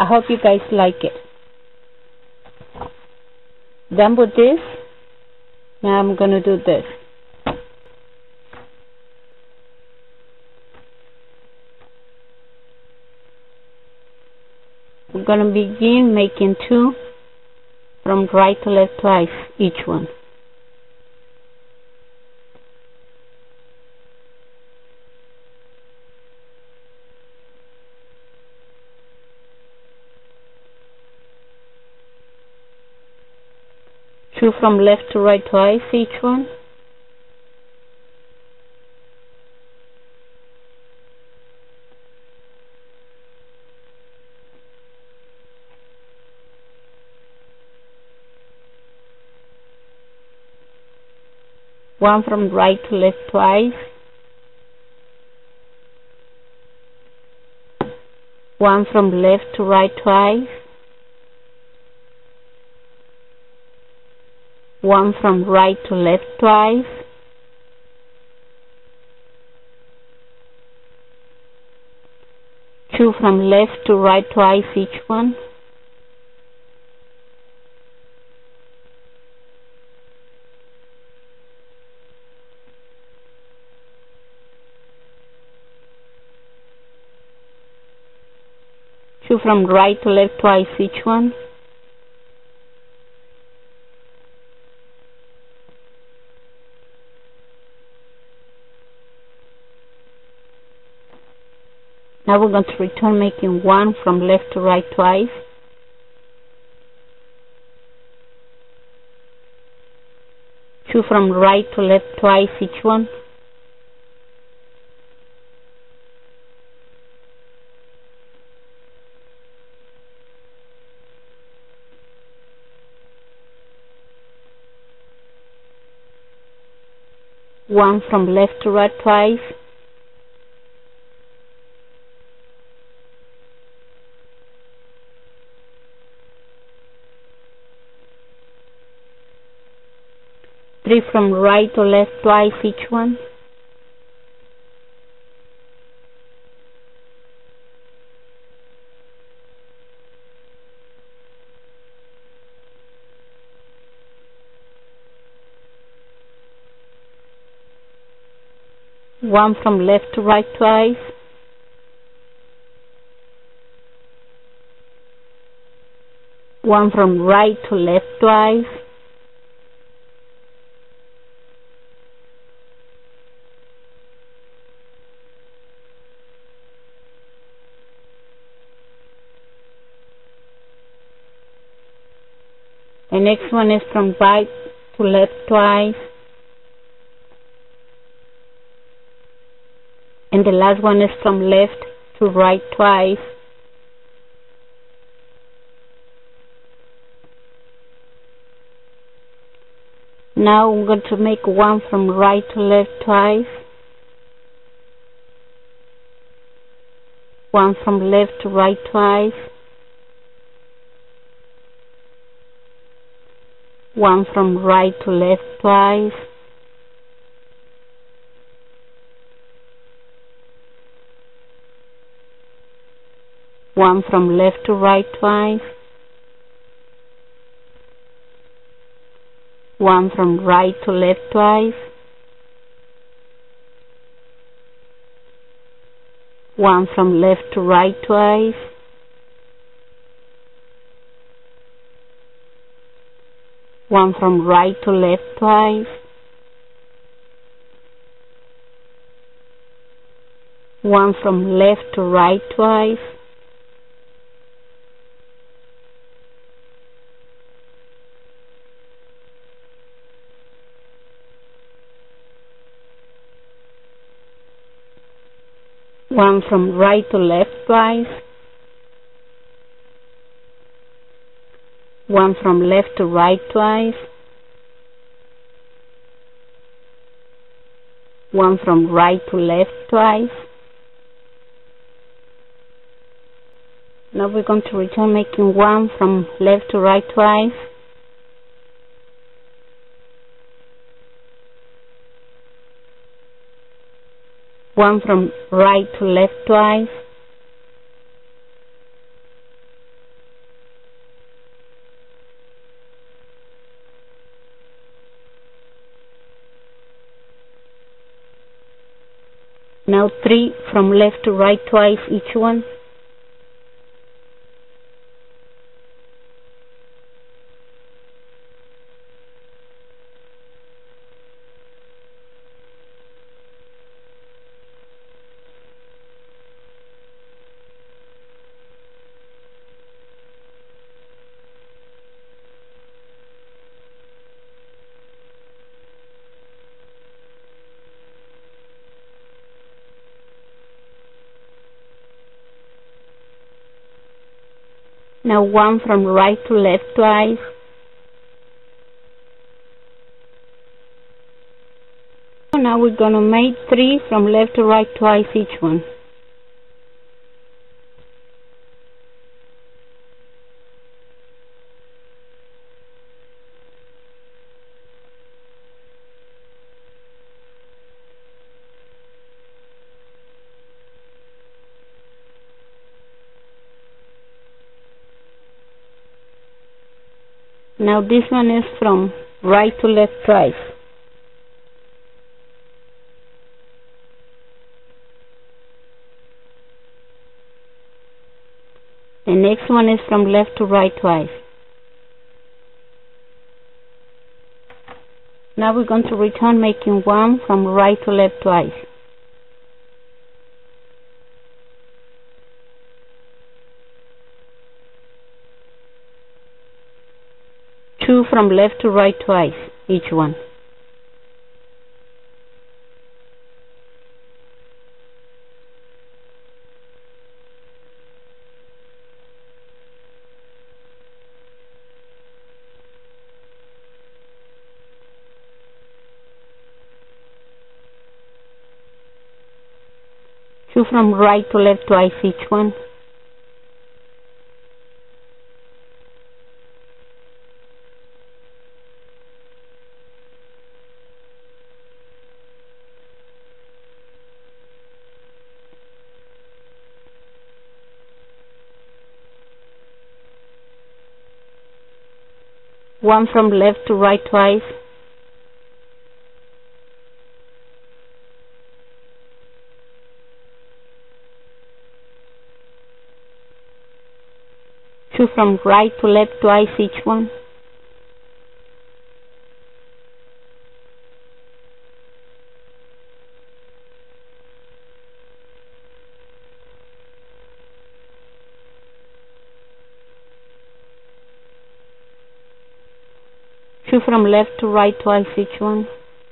I hope you guys like it. Done with this. Now I'm going to do this. We're going to begin making 2 from right to left twice each one. Two from left to right twice each one. One from right to left twice. One from left to right twice. One from right to left twice. Two from left to right twice each one. Two from right to left twice each one. Now we're going to return making 1 from left to right twice. Two from right to left twice each one. One from left to right twice. Three from right to left twice each one. One from left to right twice. One from right to left twice. The next one is from right to left twice. And the last one is from left to right twice. Now I'm going to make 1 from right to left twice. 1 from left to right twice. 1 from right to left twice. One from left to right twice. 1 from right to left twice. 1 from left to right twice. 1 from right to left twice. 1 from left to right twice. 1 from right to left twice. 1 from left to right twice. 1 from right to left twice. Now we're going to return making 1 from left to right twice. 1 from right to left twice. Now 3 from left to right twice each one. Now 1 from right to left twice. Now we're going to make 3 from left to right twice each one. Now this one is from right to left twice. The next one is from left to right twice. Now we're going to return making 1 from right to left twice. Two from left to right twice each one. Two from right to left twice each one. One from left to right twice. Two from right to left twice each one. Two from left to right twice each one.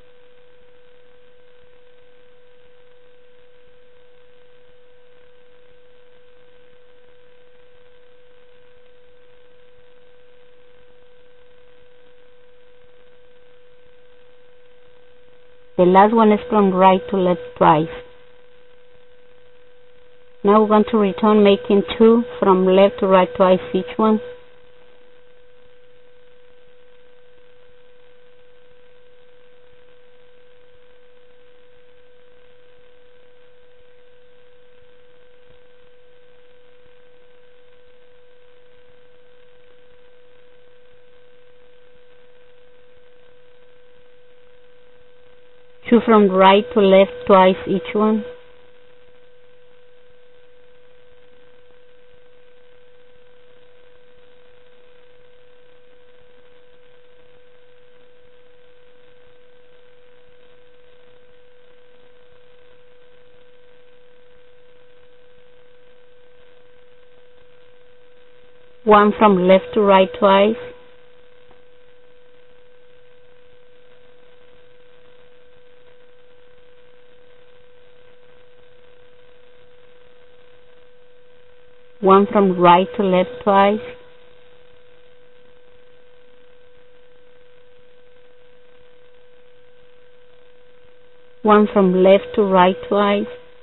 The last one is from right to left twice. Now we're going to return making 2 from left to right twice each one. Two from right to left twice each one. One from left to right twice. One from right to left twice. One from left to right twice.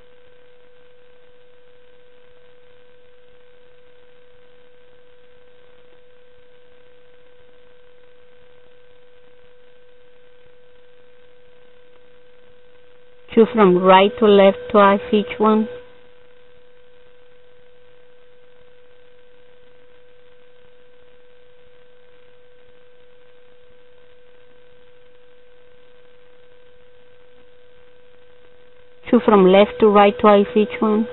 Two from right to left twice each one. 2 from left to right twice each one.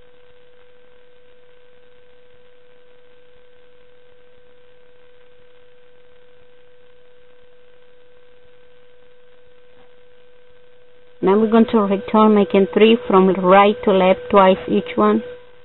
Now we're going to return making 3 from right to left twice each one.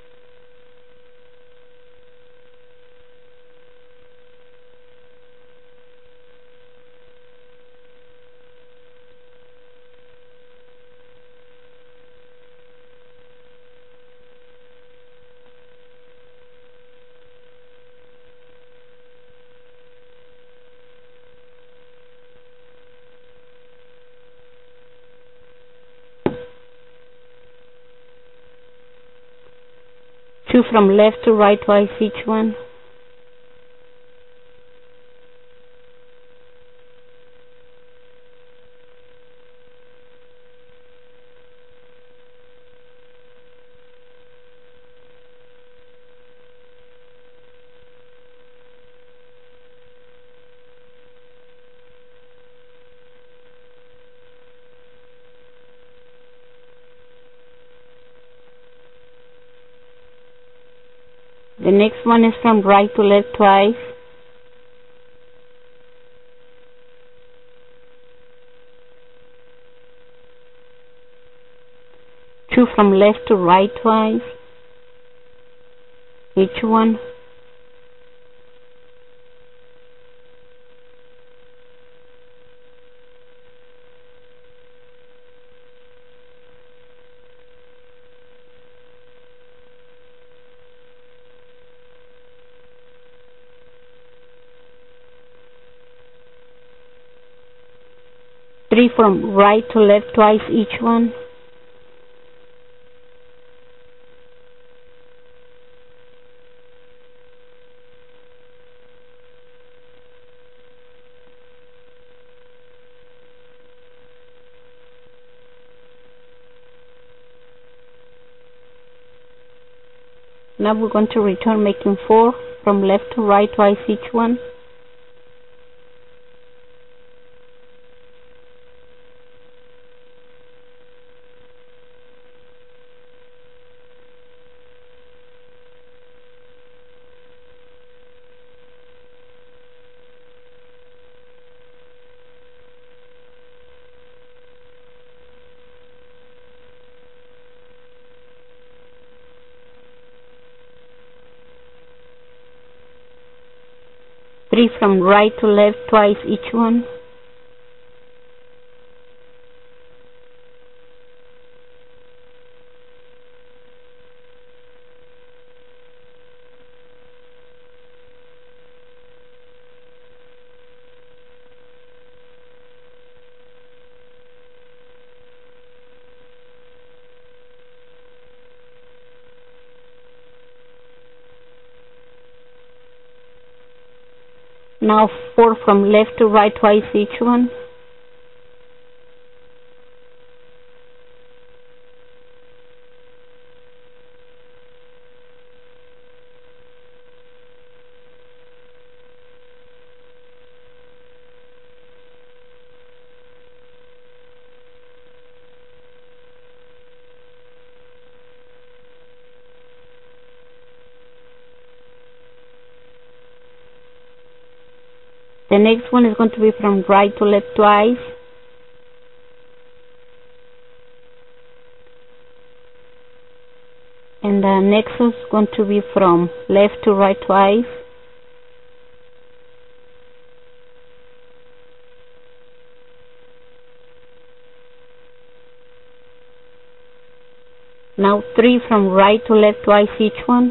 Two from left to right twice each one. The next one is from right to left twice. Two from left to right twice each one. Three from right to left twice each one. Now we're going to return making 4 from left to right twice each one. Three from right to left twice each one. Now 4 from left to right twice each one. The next one is going to be from right to left twice. And the next is going to be from left to right twice. Now 3 from right to left twice each one.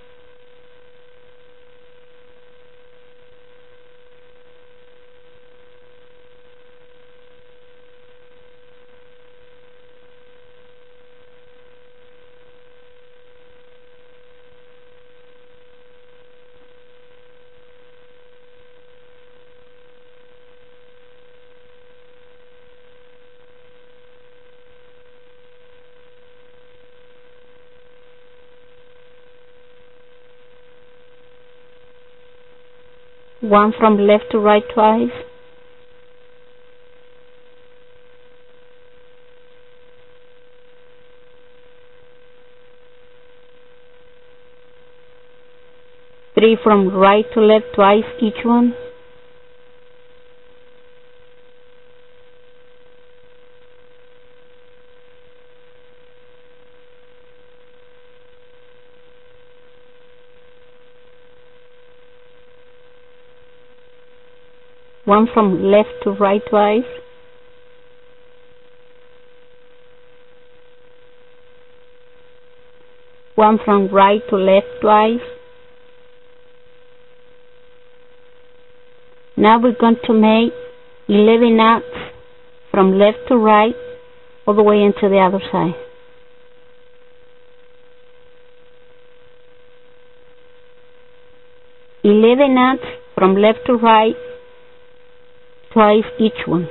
One from left to right twice. 3 from right to left, twice each one. One from left to right, twice. One from right to left, twice. Now we're going to make 11 knots from left to right all the way into the other side. "11 knots from left to right, twice each one.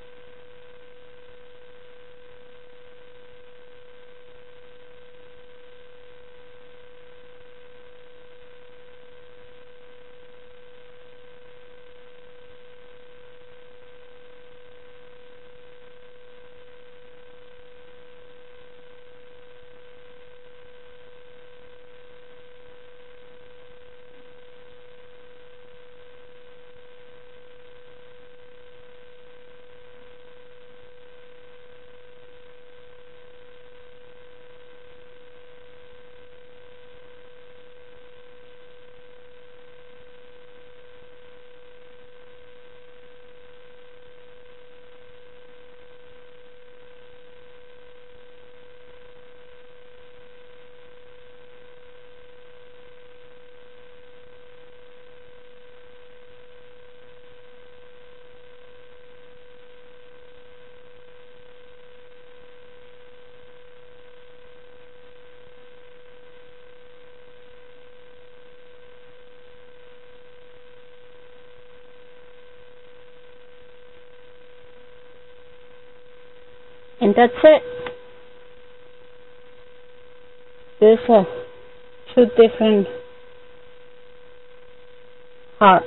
And that's it. There's two different hearts.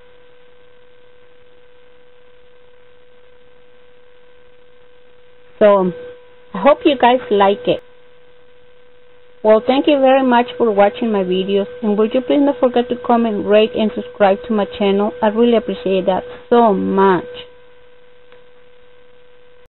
So I hope you guys like it. Well, thank you very much for watching my videos, and would you please not forget to comment, rate, and subscribe to my channel. I really appreciate that so much.